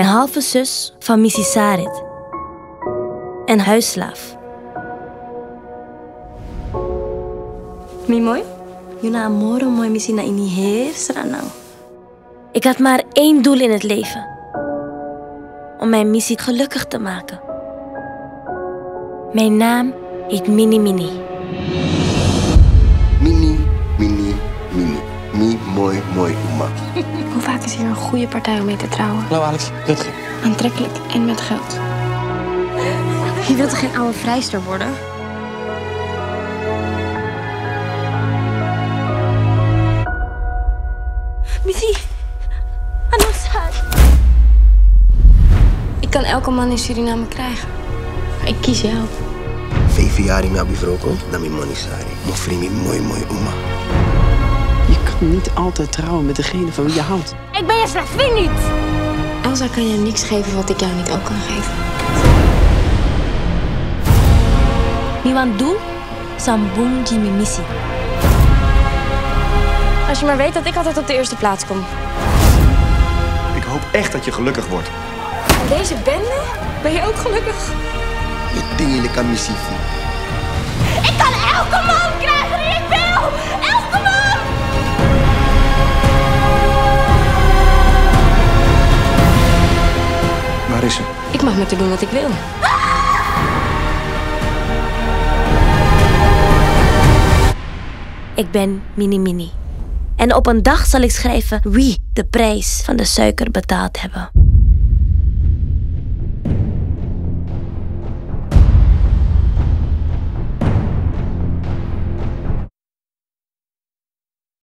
ben halve zus van Missy Sarit en huisslaaf. Mimoy? Yuna amoro mooi Missy na ini heer seranang. Ik had maar één doel in het leven. Om mijn Missy gelukkig te maken. Mijn naam heet Mini Mini. Mini, Mini, Mini. Mi, mooi, mooi, Uma. Hoe vaak is hier een goede partij om mee te trouwen? Hallo Alex, Rutger. Aantrekkelijk en met geld. Je wilt toch geen oude vrijster worden? Missy, anosar. Ik kan elke man in Suriname krijgen. Maar ik kies jou. 5 jaar in mijn vroko, dan mijn money sari. Mijn vriend, mooi, mooi, Uma. Je kan niet altijd trouwen met degene van wie je houdt. Ik ben je slavin niet. Elsa kan je niks geven wat ik jou niet ook kan geven. Niemand doel, sambung Jimmy Missy. Als je maar weet dat ik altijd op de eerste plaats kom. Ik hoop echt dat je gelukkig wordt. In deze bende ben je ook gelukkig. Je ding in de missie. Ik kan elke man krijgen die ik wil! Elke man! Waar is ze? Ik mag met haar doen wat ik wil. Ik ben Mini Mini. En op een dag zal ik schrijven wie de prijs van de suiker betaald hebben.